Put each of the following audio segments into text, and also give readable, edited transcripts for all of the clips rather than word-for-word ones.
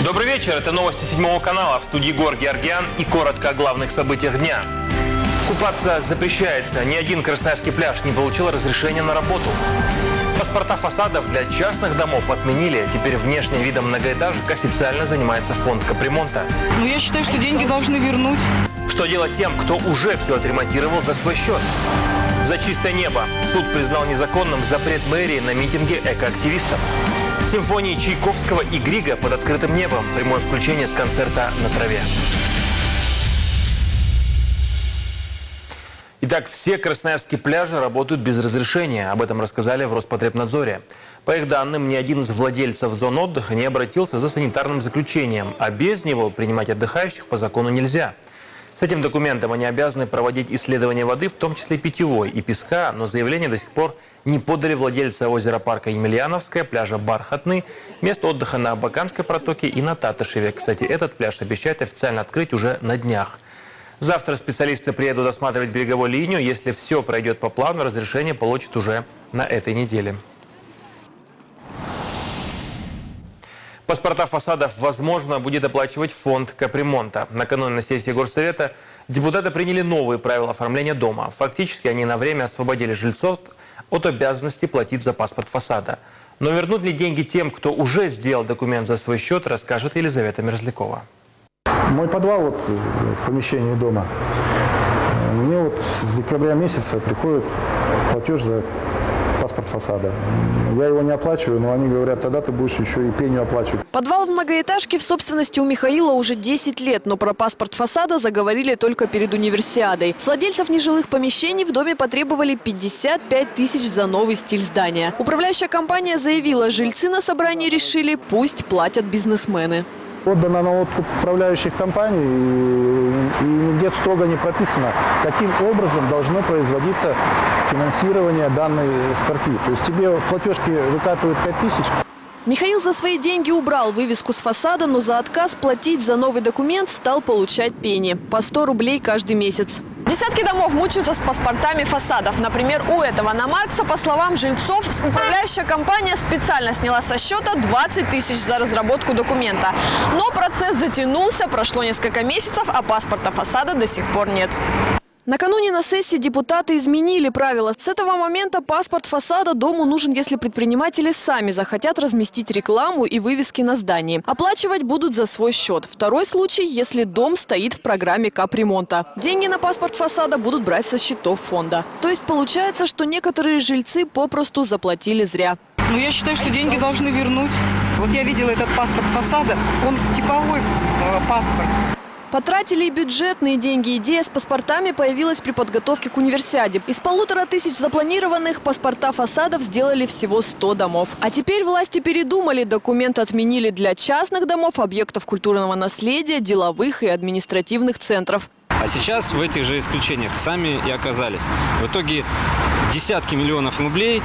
Добрый вечер, это новости 7 канала. В студии Егор Георгиан и коротко о главных событиях дня. Купаться запрещается. Ни один красноярский пляж не получил разрешения на работу. Паспорта фасадов для частных домов отменили. Теперь внешним видом многоэтажек официально занимается фонд капремонта. Я считаю, что деньги должны вернуть. Что делать тем, кто уже все отремонтировал за свой счет? За чистое небо. Суд признал незаконным запрет мэрии на митинги экоактивистов. Симфонии Чайковского и Грига под открытым небом. Прямое включение с концерта на траве. Итак, все красноярские пляжи работают без разрешения. Об этом рассказали в Роспотребнадзоре. По их данным, ни один из владельцев зон отдыха не обратился за санитарным заключением, а без него принимать отдыхающих по закону нельзя. С этим документом они обязаны проводить исследования воды, в том числе питьевой и песка, но заявление до сих пор не подали владельцы озера-парка Емельяновское, пляжа Бархатный, мест отдыха на Абаканской протоке и на Татышеве. Кстати, этот пляж обещают официально открыть уже на днях. Завтра специалисты приедут осматривать береговую линию. Если все пройдет по плану, разрешение получат уже на этой неделе. Паспорта фасадов, возможно, будет оплачивать фонд капремонта. Накануне на сессии Горсовета депутаты приняли новые правила оформления дома. Фактически они на время освободили жильцов от обязанности платить за паспорт фасада. Но вернут ли деньги тем, кто уже сделал документ за свой счет, расскажет Елизавета Мерзлякова. Мой подвал в помещении дома. Мне с декабря месяца приходит платеж за паспорт фасада. Я его не оплачиваю, но они говорят, тогда ты будешь еще и пеню оплачивать. Подвал в многоэтажке в собственности у Михаила уже 10 лет, но про паспорт фасада заговорили только перед универсиадой. С владельцев нежилых помещений в доме потребовали 55 тысяч за новый стиль здания. Управляющая компания заявила, жильцы на собрании решили, пусть платят бизнесмены. Отдано на откуп управляющих компаний, и нигде строго не прописано, каким образом должно производиться финансирование данной строки. То есть тебе в платежке выкатывают 5 тысяч. Михаил за свои деньги убрал вывеску с фасада, но за отказ платить за новый документ стал получать пени. По 100 рублей каждый месяц. Десятки домов мучаются с паспортами фасадов. Например, у этого на Маркса, по словам жильцов, управляющая компания специально сняла со счета 20 тысяч за разработку документа. Но процесс затянулся, прошло несколько месяцев, а паспорта фасада до сих пор нет. Накануне на сессии депутаты изменили правила. С этого момента паспорт фасада дому нужен, если предприниматели сами захотят разместить рекламу и вывески на здании. Оплачивать будут за свой счет. Второй случай, если дом стоит в программе капремонта. Деньги на паспорт фасада будут брать со счетов фонда. То есть получается, что некоторые жильцы попросту заплатили зря. Я считаю, что деньги должны вернуть. Вот я видела этот паспорт фасада, он типовой паспорт. Потратили и бюджетные деньги. Идея с паспортами появилась при подготовке к универсиаде. Из 1500 запланированных паспорта фасадов сделали всего 100 домов. А теперь власти передумали. Документ отменили для частных домов, объектов культурного наследия, деловых и административных центров. А сейчас в этих же исключениях сами и оказались. В итоге десятки миллионов рублей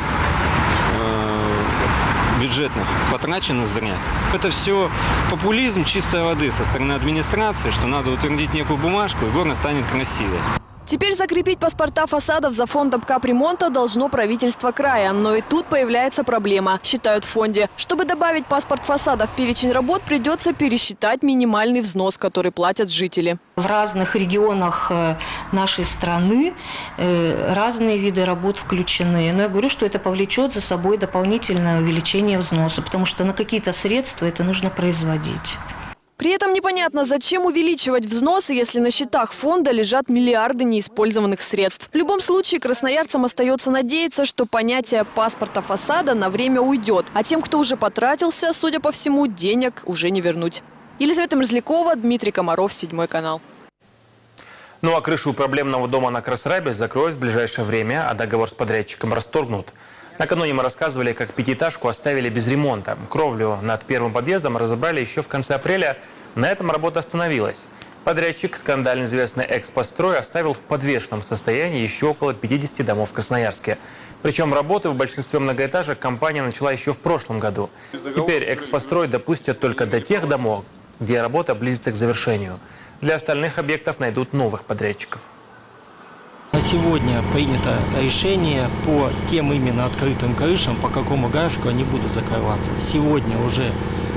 бюджетных потрачено зря. Это все популизм чистой воды со стороны администрации, что надо утвердить некую бумажку, и город станет красивее. Теперь закрепить паспорта фасадов за фондом капремонта должно правительство края. Но и тут появляется проблема, считают в фонде. Чтобы добавить паспорт фасада в перечень работ, придется пересчитать минимальный взнос, который платят жители. В разных регионах нашей страны разные виды работ включены. Но я говорю, что это повлечет за собой дополнительное увеличение взноса, потому что на какие-то средства это нужно производить. При этом непонятно, зачем увеличивать взносы, если на счетах фонда лежат миллиарды неиспользованных средств. В любом случае, красноярцам остается надеяться, что понятие паспорта фасада на время уйдет. А тем, кто уже потратился, судя по всему, денег уже не вернуть. Елизавета Мерзлякова, Дмитрий Комаров, 7 канал. Ну а крышу проблемного дома на Красрабе закроют в ближайшее время, а договор с подрядчиком расторгнут. Накануне мы рассказывали, как пятиэтажку оставили без ремонта. Кровлю над первым подъездом разобрали еще в конце апреля. На этом работа остановилась. Подрядчик, скандально известный «Экспострой», оставил в подвешенном состоянии еще около 50 домов в Красноярске. Причем работы в большинстве многоэтажек компания начала еще в прошлом году. Теперь «Экспострой» допустят только до тех домов, где работа близится к завершению. Для остальных объектов найдут новых подрядчиков. На сегодня принято решение по тем именно открытым крышам, по какому графику они будут закрываться. Сегодня уже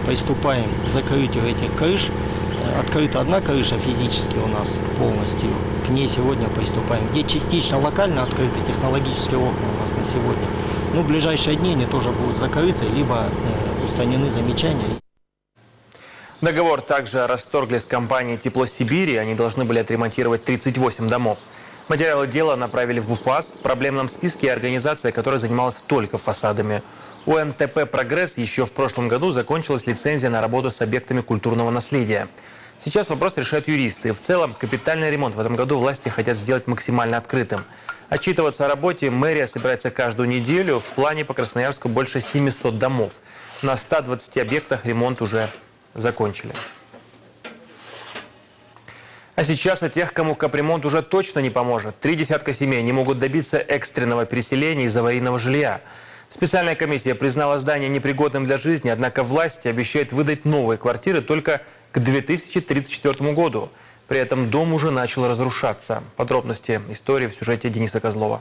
приступаем к закрытию этих крыш. Открыта одна крыша физически у нас полностью. К ней сегодня приступаем. Где частично локально открыты технологические окна у нас на сегодня. Ну, в ближайшие дни они тоже будут закрыты, либо устранены замечания. Договор также расторгли с компанией «Тепло Сибири». Они должны были отремонтировать 38 домов. Материалы дела направили в УФАС. В проблемном списке организация, которая занималась только фасадами. У НТП «Прогресс» еще в прошлом году закончилась лицензия на работу с объектами культурного наследия. Сейчас вопрос решают юристы. В целом, капитальный ремонт в этом году власти хотят сделать максимально открытым. Отчитываться о работе мэрия собирается каждую неделю. В плане по Красноярску больше 700 домов. На 120 объектах ремонт уже закончили. А сейчас о тех, кому капремонт уже точно не поможет. 3 десятка семей не могут добиться экстренного переселения из аварийного жилья. Специальная комиссия признала здание непригодным для жизни, однако власти обещают выдать новые квартиры только к 2034 году. При этом дом уже начал разрушаться. Подробности истории в сюжете Дениса Козлова.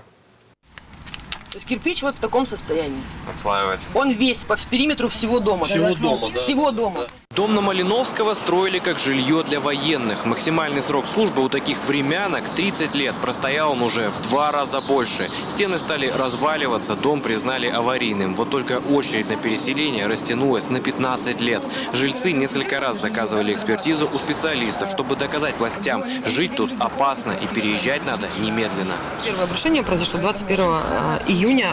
То есть кирпич вот в таком состоянии. Отслаивается. Он весь по периметру всего дома. Всего дома, да. Всего дома. Дом на Малиновского строили как жилье для военных. Максимальный срок службы у таких времянок 30 лет. Простоял он уже в 2 раза больше. Стены стали разваливаться, дом признали аварийным. Вот только очередь на переселение растянулась на 15 лет. Жильцы несколько раз заказывали экспертизу у специалистов, чтобы доказать властям, жить тут опасно и переезжать надо немедленно. Первое обрушение произошло 21 июня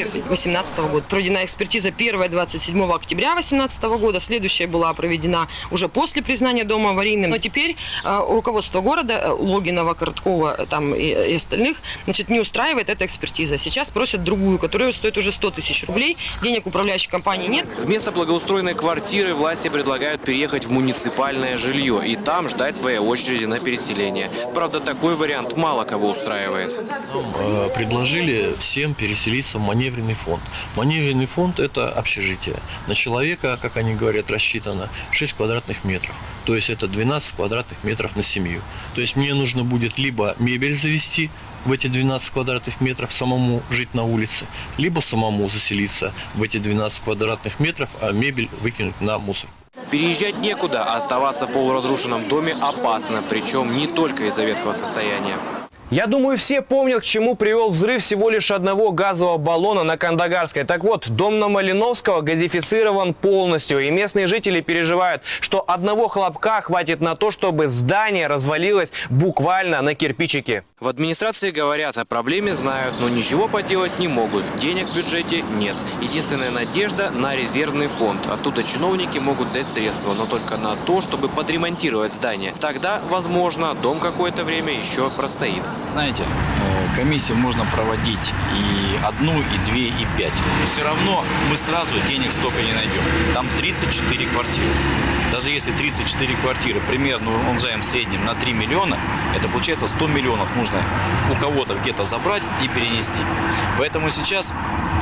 2018 года. Проведена экспертиза первая 27 октября 2018 года. Следующая была проведена уже после признания дома аварийным. Но теперь руководство города, Логинова, Короткова там, и остальных, значит, не устраивает эта экспертиза. Сейчас просят другую, которая стоит уже 100 тысяч рублей. Денег управляющей компании нет. Вместо благоустроенной квартиры власти предлагают переехать в муниципальное жилье и там ждать своей очереди на переселение. Правда, такой вариант мало кого устраивает. Нам предложили всем переселиться в маневренный фонд. Маневренный фонд – это общежитие. На человека, как они говорят, рассчитано 6 квадратных метров. То есть это 12 квадратных метров на семью. То есть мне нужно будет либо мебель завести в эти 12 квадратных метров, самому жить на улице, либо самому заселиться в эти 12 квадратных метров, а мебель выкинуть на мусор. Переезжать некуда, а оставаться в полуразрушенном доме опасно, причем не только из-за ветхого состояния. Я думаю, все помнят, к чему привел взрыв всего лишь одного газового баллона на Кандагарской. Так вот, дом на Малиновского газифицирован полностью. И местные жители переживают, что одного хлопка хватит на то, чтобы здание развалилось буквально на кирпичики. В администрации говорят, о проблеме знают, но ничего поделать не могут. Денег в бюджете нет. Единственная надежда на резервный фонд. Оттуда чиновники могут взять средства, но только на то, чтобы подремонтировать здание. Тогда, возможно, дом какое-то время еще простоит. Знаете, комиссии можно проводить и 1, и 2, и 5. Но все равно мы сразу денег столько не найдем. Там 34 квартиры. Даже если 34 квартиры, примерно умножаем в среднем на 3 миллиона, это получается 100 миллионов нужно у кого-то где-то забрать и перенести. Поэтому сейчас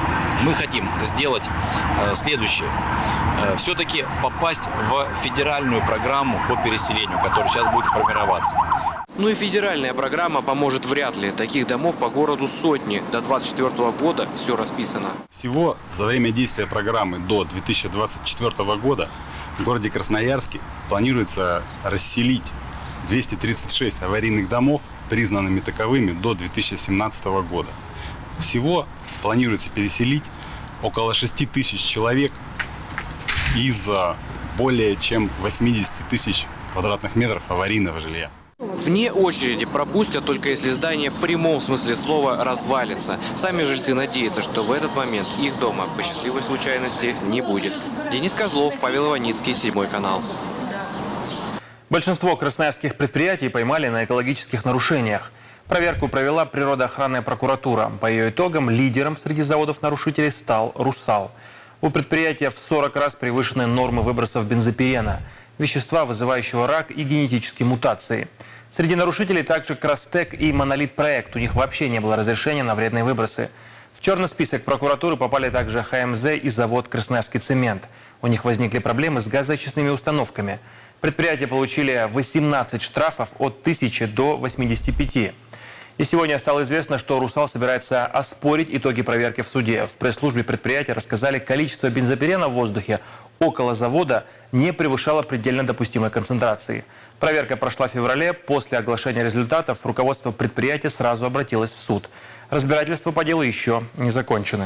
мы хотим сделать следующее. Все-таки попасть в федеральную программу по переселению, которая сейчас будет формироваться. Ну и федеральная программа поможет вряд ли. Таких домов по городу сотни. До 2024 года все расписано. Всего за время действия программы до 2024 года в городе Красноярске планируется расселить 236 аварийных домов, признанными таковыми до 2017 года. Всего планируется переселить около 6 тысяч человек из более чем 80 тысяч квадратных метров аварийного жилья. Вне очереди пропустят только если здание в прямом смысле слова развалится. Сами жильцы надеются, что в этот момент их дома по счастливой случайности не будет. Денис Козлов, Павел Иваницкий, 7 канал. Большинство красноярских предприятий поймали на экологических нарушениях. Проверку провела природоохранная прокуратура. По ее итогам лидером среди заводов-нарушителей стал «Русал». У предприятия в 40 раз превышены нормы выбросов бензопирена, вещества, вызывающего рак и генетические мутации. Среди нарушителей также Крастек и Монолит-проект. У них вообще не было разрешения на вредные выбросы. В черный список прокуратуры попали также ХМЗ и завод «Красноярский цемент». У них возникли проблемы с газоочистными установками. Предприятия получили 18 штрафов от 1000 до 85. И сегодня стало известно, что «Русал» собирается оспорить итоги проверки в суде. В пресс-службе предприятия рассказали, количество бензопирена в воздухе около завода не превышала предельно допустимой концентрации. Проверка прошла в феврале. После оглашения результатов руководство предприятия сразу обратилось в суд. Разбирательства по делу еще не закончены.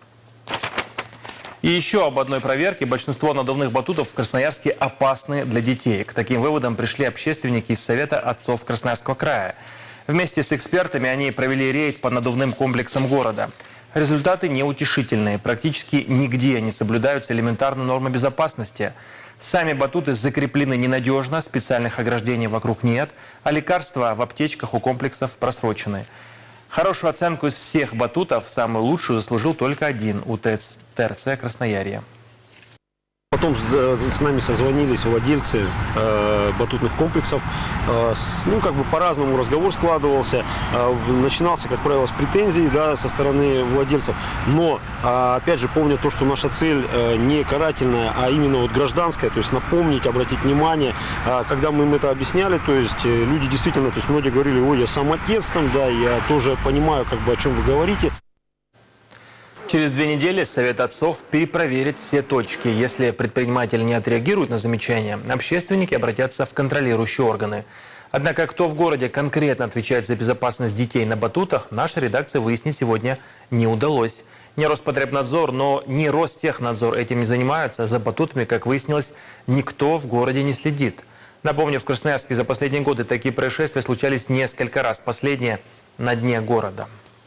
И еще об одной проверке. Большинство надувных батутов в Красноярске опасны для детей. К таким выводам пришли общественники из Совета отцов Красноярского края. Вместе с экспертами они провели рейд по надувным комплексам города. Результаты неутешительные. Практически нигде не соблюдаются элементарные нормы безопасности. Сами батуты закреплены ненадежно, специальных ограждений вокруг нет, а лекарства в аптечках у комплексов просрочены. Хорошую оценку из всех батутов, самую лучшую, заслужил только один у ТРЦ Красноярье. Потом с нами созвонились владельцы батутных комплексов. По-разному разговор складывался. Начинался, как правило, с претензий, да, со стороны владельцев. Но, опять же, помня то, что наша цель не карательная, а именно гражданская, то есть напомнить, обратить внимание. Когда мы им это объясняли, то есть люди действительно, то есть многие говорили: ой, я сам отец, там, да, я тоже понимаю, о чем вы говорите. Через 2 недели Совет отцов перепроверит все точки. Если предприниматель не отреагирует на замечания, общественники обратятся в контролирующие органы. Однако, кто в городе конкретно отвечает за безопасность детей на батутах, наша редакция выяснить сегодня не удалось. Не Роспотребнадзор, но не Ростехнадзор этим не занимаются. За батутами, как выяснилось, никто в городе не следит. Напомню, в Красноярске за последние годы такие происшествия случались несколько раз. Последнее на дне города.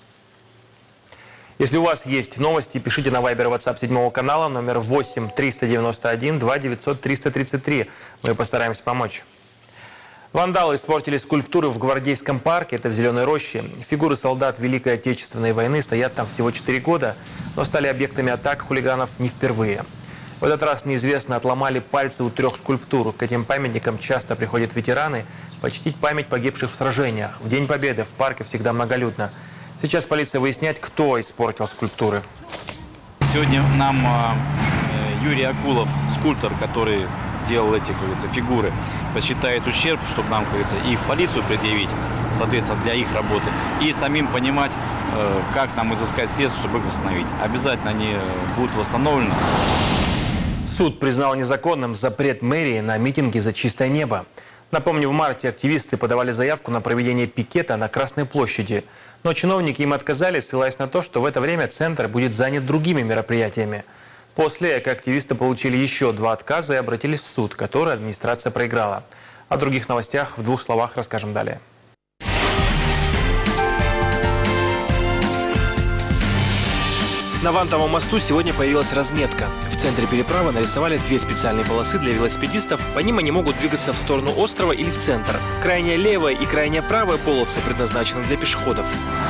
Если у вас есть новости, пишите на Viber и WhatsApp 7 канала, номер 8 391 2900 333. Мы постараемся помочь. Вандалы испортили скульптуры в Гвардейском парке, это в Зеленой Роще. Фигуры солдат Великой Отечественной войны стоят там всего 4 года, но стали объектами атак хулиганов не впервые. В этот раз неизвестно отломали пальцы у 3 скульптур. К этим памятникам часто приходят ветераны почтить память погибших в сражениях. В День Победы в парке всегда многолюдно. Сейчас полиция выясняет, кто испортил скульптуры. Сегодня нам Юрий Акулов, скульптор, который делал эти, как говорится, фигуры, посчитает ущерб, чтобы нам, как говорится, и в полицию предъявить, соответственно, для их работы, и самим понимать, как нам изыскать средства, чтобы их восстановить. Обязательно они будут восстановлены. Суд признал незаконным запрет мэрии на митинги за чистое небо. Напомню, в марте активисты подавали заявку на проведение пикета на Красной площади. Но чиновники им отказали, ссылаясь на то, что в это время центр будет занят другими мероприятиями. После активисты получили еще 2 отказа и обратились в суд, который администрация проиграла. О других новостях в 2 словах расскажем далее. На Вантовом мосту сегодня появилась разметка. В центре переправы нарисовали 2 специальные полосы для велосипедистов. По ним они могут двигаться в сторону острова или в центр. Крайняя левая и крайняя правая полосы предназначены для пешеходов.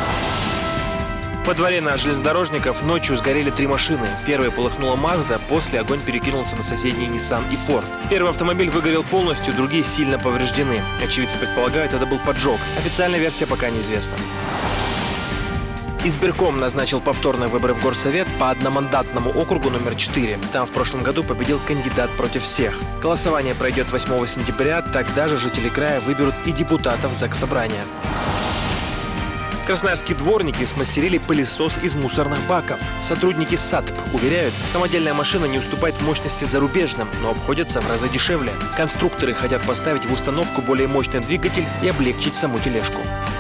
Во дворе на железнодорожников ночью сгорели 3 машины. Первой полыхнула Mazda, после огонь перекинулся на соседние Nissan и Ford. Первый автомобиль выгорел полностью, другие сильно повреждены. Очевидцы предполагают, это был поджог. Официальная версия пока неизвестна. Избирком назначил повторные выборы в Горсовет по одномандатному округу номер 4. Там в прошлом году победил кандидат против всех. Голосование пройдет 8 сентября, тогда же жители края выберут и депутатов Заксобрания. Красноярские дворники смастерили пылесос из мусорных баков. Сотрудники САТП уверяют, самодельная машина не уступает в мощности зарубежным, но обходится в разы дешевле. Конструкторы хотят поставить в установку более мощный двигатель и облегчить саму тележку.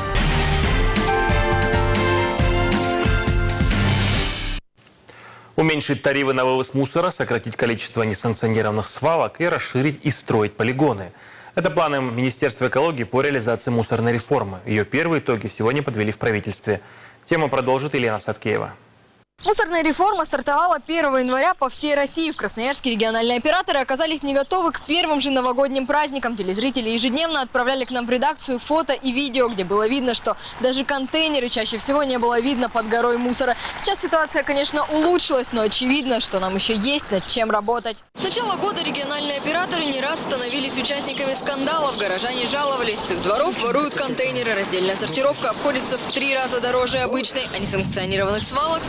Уменьшить тарифы на вывоз мусора, сократить количество несанкционированных свалок и расширить и строить полигоны. Это планы Министерства экологии по реализации мусорной реформы. Ее первые итоги сегодня подвели в правительстве. Тему продолжит Елена Садкеева. Мусорная реформа стартовала 1 января по всей России. В Красноярске региональные операторы оказались не готовы к первым же новогодним праздникам. Телезрители ежедневно отправляли к нам в редакцию фото и видео, где было видно, что даже контейнеры чаще всего не было видно под горой мусора. Сейчас ситуация, конечно, улучшилась, но очевидно, что нам еще есть над чем работать. С начала года региональные операторы не раз становились участниками скандалов. Горожане жаловались, с их дворов воруют контейнеры, раздельная сортировка обходится в 3 раза дороже обычной, а несанкционированных свалок становится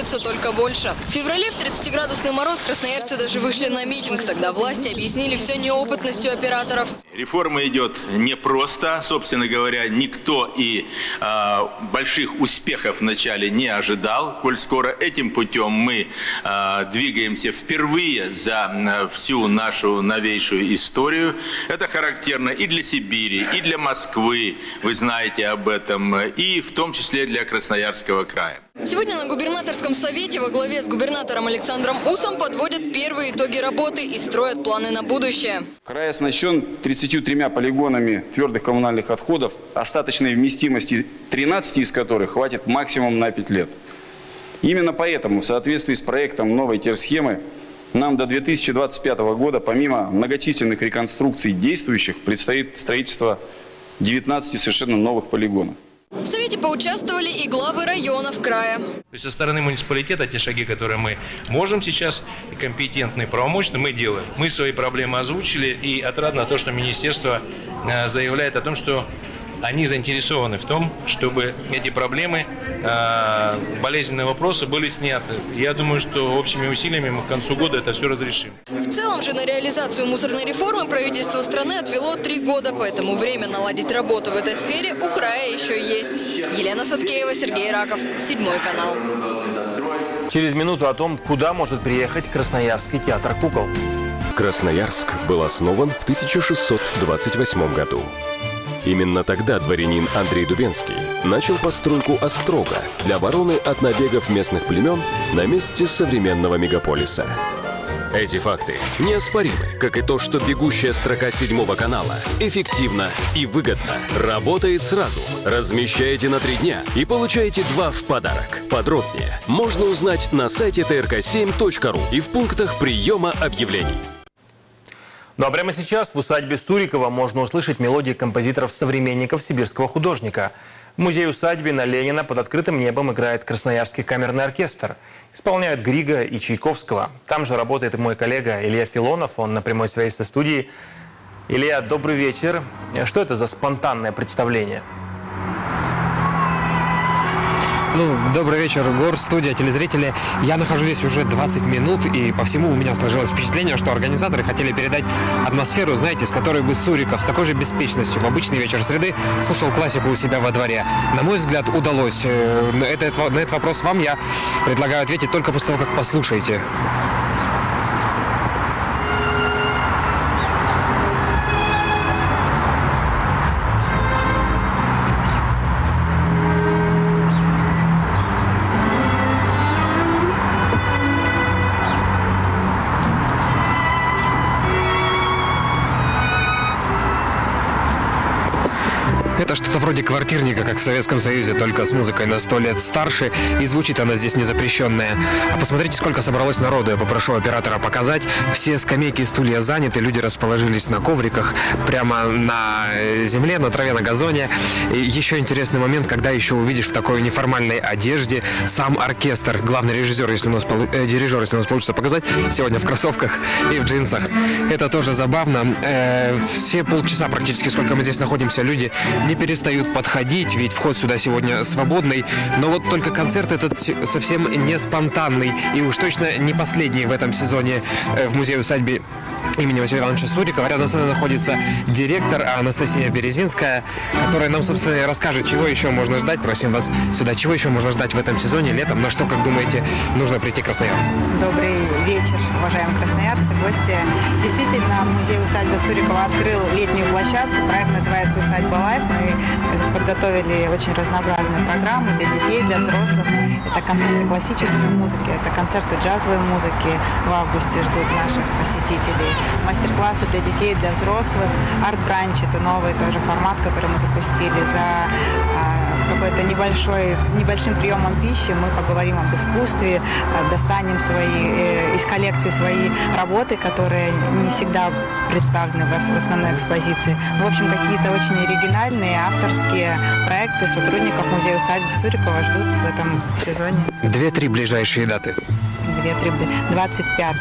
становится только больше. В феврале в 30-градусный мороз красноярцы даже вышли на митинг. Тогда власти объяснили все неопытностью операторов. Реформа идет непросто. Собственно говоря, никто и больших успехов вначале не ожидал. Коль скоро этим путем мы двигаемся впервые за всю нашу новейшую историю. Это характерно и для Сибири, и для Москвы, вы знаете об этом, и в том числе для Красноярского края. Сегодня на губернаторском совете во главе с губернатором Александром Усом подводят первые итоги работы и строят планы на будущее. Край оснащен 33 полигонами твердых коммунальных отходов, остаточной вместимости 13 из которых хватит максимум на 5 лет. Именно поэтому в соответствии с проектом новой терсхемы нам до 2025 года, помимо многочисленных реконструкций действующих, предстоит строительство 19 совершенно новых полигонов. В совете поучаствовали и главы районов края. То есть со стороны муниципалитета те шаги, которые мы можем сейчас, и компетентные, правомочные, мы делаем. Мы свои проблемы озвучили, и отрадно то, что министерство заявляет о том, что они заинтересованы в том, чтобы эти проблемы, болезненные вопросы были сняты. Я думаю, что общими усилиями мы к концу года это все разрешим. В целом же на реализацию мусорной реформы правительство страны отвело 3 года, поэтому время наладить работу в этой сфере у края еще есть. Елена Саткеева, Сергей Раков, 7 канал. Через минуту о том, куда может приехать Красноярский театр кукол. Красноярск был основан в 1628 году. Именно тогда дворянин Андрей Дубенский начал постройку острога для обороны от набегов местных племен на месте современного мегаполиса. Эти факты неоспоримы, как и то, что бегущая строка 7 канала эффективно и выгодно работает сразу. Размещаете на 3 дня и получаете 2 в подарок. Подробнее можно узнать на сайте trk7.ru и в пунктах приема объявлений. Ну а прямо сейчас в усадьбе Сурикова можно услышать мелодии композиторов-современников сибирского художника. В музее-усадьбе на Ленина под открытым небом играет Красноярский камерный оркестр. Исполняют Грига и Чайковского. Там же работает и мой коллега Илья Филонов, он на прямой связи со студией. Илья, добрый вечер. Что это за спонтанное представление? Добрый вечер, Гор, студия, телезрители. Я нахожусь здесь уже 20 минут, и по всему у меня сложилось впечатление, что организаторы хотели передать атмосферу, знаете, с которой бы Суриков с такой же беспечностью в обычный вечер среды слушал классику у себя во дворе. На мой взгляд, удалось. На этот вопрос вам я предлагаю ответить только после того, как послушаете. Это что-то вроде квартирника, как в Советском Союзе, только с музыкой на 100 лет старше, и звучит она здесь незапрещенная. А посмотрите, сколько собралось народу, я попрошу оператора показать. Все скамейки и стулья заняты, люди расположились на ковриках, прямо на земле, на траве, на газоне. И еще интересный момент, когда еще увидишь в такой неформальной одежде сам оркестр. Главный режиссер, если у нас получится показать, сегодня в кроссовках и в джинсах. Это тоже забавно. Все полчаса практически, сколько мы здесь находимся, люди не перестают подходить, ведь вход сюда сегодня свободный. Но вот только концерт этот совсем не спонтанный и уж точно не последний в этом сезоне в музее-усадьбе имени Василия Ивановича Сурикова. Рядом с нами находится директор Анастасия Березинская, которая нам, собственно, и расскажет, чего еще можно ждать. Просим вас сюда. Чего еще можно ждать в этом сезоне, летом? На что, как думаете, нужно прийти красноярцам? Добрый вечер, уважаемые красноярцы, гости. Действительно, музей-усадьба Сурикова открыл летнюю площадку. Проект называется «Усадьба Лайф». Мы подготовили очень разнообразную программу для детей, для взрослых. Это концерты классической музыки, это концерты джазовой музыки. В августе ждут наших посетителей. Мастер-классы для детей, для взрослых. Арт-бранч – это новый тоже формат, который мы запустили. За какой-то небольшим приемом пищи мы поговорим об искусстве, достанем из коллекции свои работы, которые не всегда представлены в основной экспозиции. В общем, какие-то очень оригинальные авторские проекты сотрудников музея-усадьбы Сурикова ждут в этом сезоне. 2-3 ближайшие даты. ветребли. 25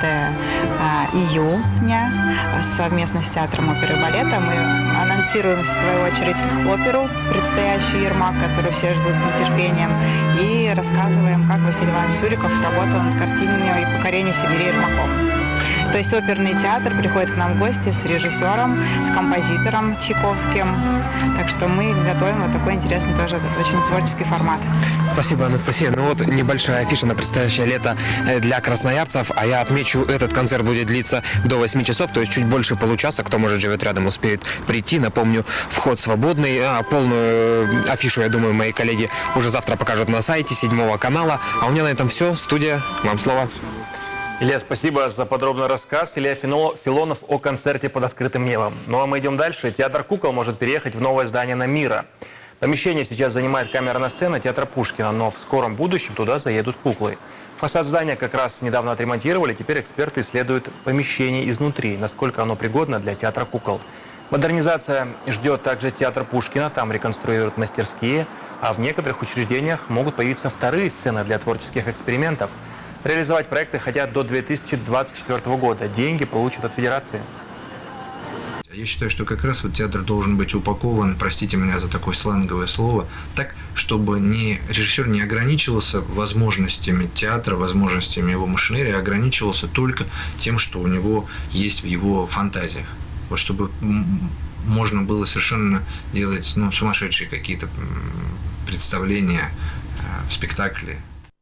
июня совместно с Театром оперы и балета мы анонсируем, в свою очередь, оперу, предстоящую «Ермак», которую все ждут с нетерпением, и рассказываем, как Василий Иванович Суриков работал над картиной «Покорение Сибири Ермаком». То есть оперный театр приходит к нам в гости с режиссером, с композитором Чайковским. Так что мы готовим вот такой интересный, тоже очень творческий формат. Спасибо, Анастасия. Ну вот небольшая афиша на предстоящее лето для красноярцев. А я отмечу, этот концерт будет длиться до 8 часов, то есть чуть больше получаса. Кто, может, живет рядом, успеет прийти. Напомню, вход свободный. Полную афишу, я думаю, мои коллеги уже завтра покажут на сайте 7 канала. А у меня на этом все. Студия, вам слово. Илья, спасибо за подробный рассказ. Илья Филонов о концерте под открытым небом. Ну а мы идем дальше. Театр кукол может переехать в новое здание на Мира. Помещение сейчас занимает камерная сцена театра Пушкина, но в скором будущем туда заедут куклы. Фасад здания как раз недавно отремонтировали, теперь эксперты исследуют помещение изнутри, насколько оно пригодно для театра кукол. Модернизация ждет также театр Пушкина, там реконструируют мастерские, а в некоторых учреждениях могут появиться вторые сцены для творческих экспериментов. Реализовать проекты хотят до 2024 года. Деньги получат от Федерации. Я считаю, что как раз вот театр должен быть упакован, простите меня за такое сленговое слово, так, чтобы режиссер не ограничивался возможностями театра, возможностями его машинерии, а ограничивался только тем, что у него есть в его фантазиях. Вот чтобы можно было совершенно делать сумасшедшие какие-то представления, спектакли.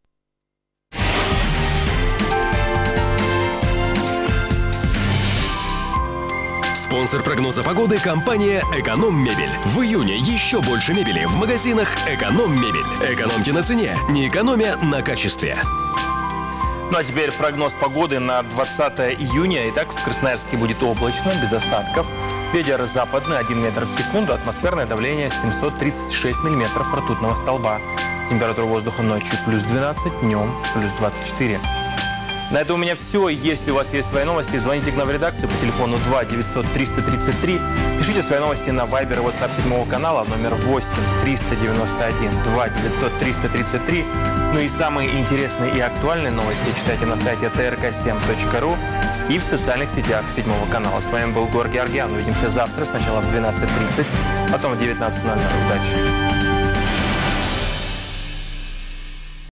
Спонсор прогноза погоды – компания «Эконом-мебель». В июне еще больше мебели в магазинах «Эконом-мебель». Экономьте на цене, не экономя на качестве. Ну а теперь прогноз погоды на 20 июня. Итак, в Красноярске будет облачно, без осадков. Ветер западный 1 метр в секунду, атмосферное давление 736 миллиметров ртутного столба. Температура воздуха ночью плюс 12, днем плюс 24. На этом у меня все. Если у вас есть свои новости, звоните к нам в редакцию по телефону 2 900 333. Пишите свои новости на Viber и WhatsApp 7 канала номер 8 391 2 900 333. Ну и самые интересные и актуальные новости читайте на сайте trk7.ru и в социальных сетях 7 канала. С вами был Георгий Аргян. Увидимся завтра сначала в 12:30, потом в 19:00. Удачи!